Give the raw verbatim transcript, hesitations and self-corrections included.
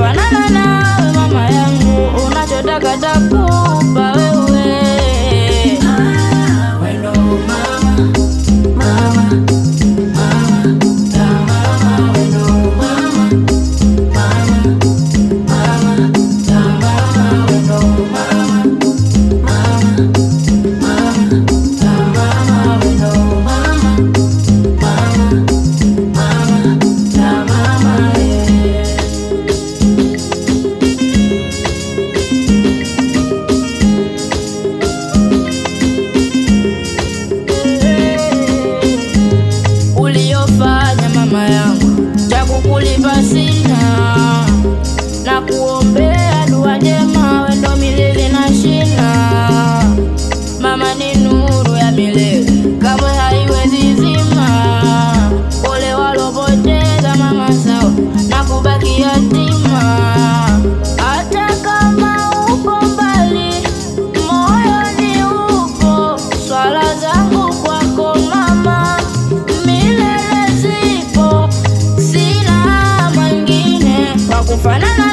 kufanana nawe mama yangu, unachotaka takupa wewe. Ah, wendo mama, mama, mama, da mama, wendo mama, mama, mama, da mama, wendo mama, mama, mama, da mama, wendo mama, mama, mama, da mama, yeah. Uliofanya mama yangu cha kukulipa sina, na kuombea dua njema wendo milele na shina. Mama ni nuru ya milele, kamwe haiwezi zima. Ole walopoteza mama sawa na kubaki yatima. Hata kama upo mbali, moyoni upo. Swala zangu kwako mama milele zipo, sina mwingine wa kufanana